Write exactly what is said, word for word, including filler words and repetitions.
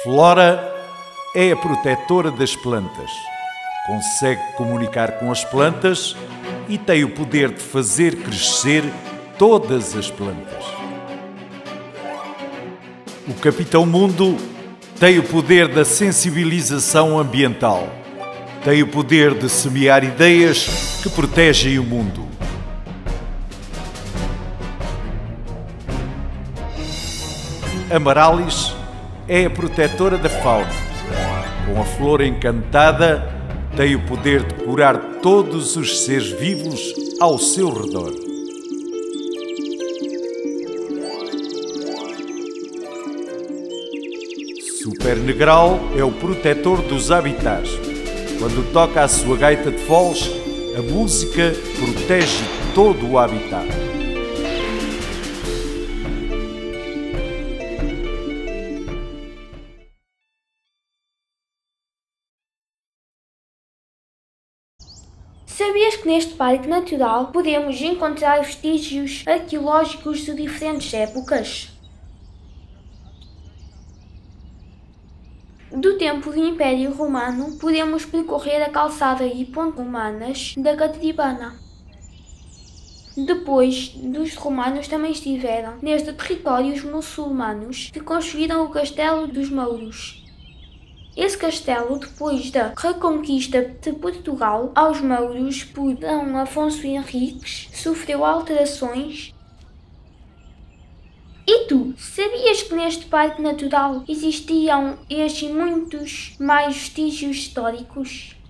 Flora é a protetora das plantas. Consegue comunicar com as plantas e tem o poder de fazer crescer todas as plantas. O Capitão Mundo tem o poder da sensibilização ambiental. Tem o poder de semear ideias que protegem o mundo. Amarallis é a protetora da fauna. Com a flor encantada, tem o poder de curar todos os seres vivos ao seu redor. Super Negral é o protetor dos habitats. Quando toca a sua gaita de foles, a música protege todo o habitat. Sabias que neste parque natural podemos encontrar vestígios arqueológicos de diferentes épocas? Do tempo do Império Romano, podemos percorrer a calçada e pontes romanas da Catribana. Depois dos romanos também estiveram neste território os muçulmanos que construíram o Castelo dos Mouros. Esse castelo, depois da reconquista de Portugal aos mouros por D. Afonso Henriques, sofreu alterações. E tu, sabias que neste parque natural existiam estes e muitos mais vestígios históricos?